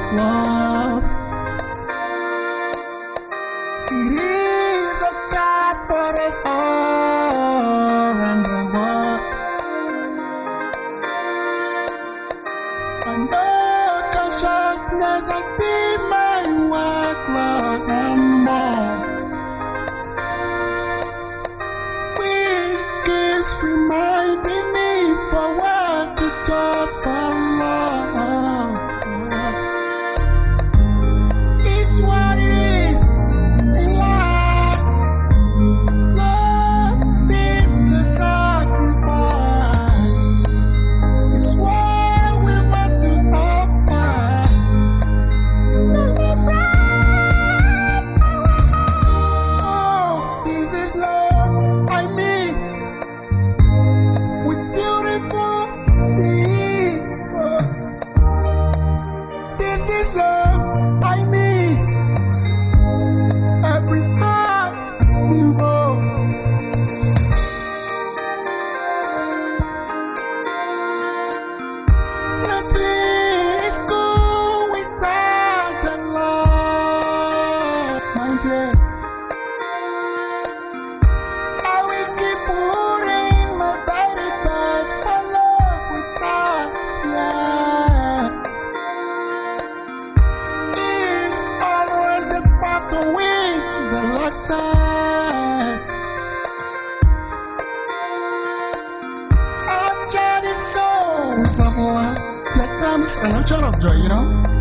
love. It is a God for us all around the world. And no consciousness will be my work, Lord, and more. Weak reminding me for what is just for love. It's what it is in life. Love is the sacrifice. It's what we must do offer. Oh, this is love I mean. With beautiful people. This is love I mean. Every heart involved. Nothing is good without the love, my dear. I will keep putting my very best for love without, yeah. It's always the path to win the Lord says. I've tried it so. That comes an ocean of joy, you know.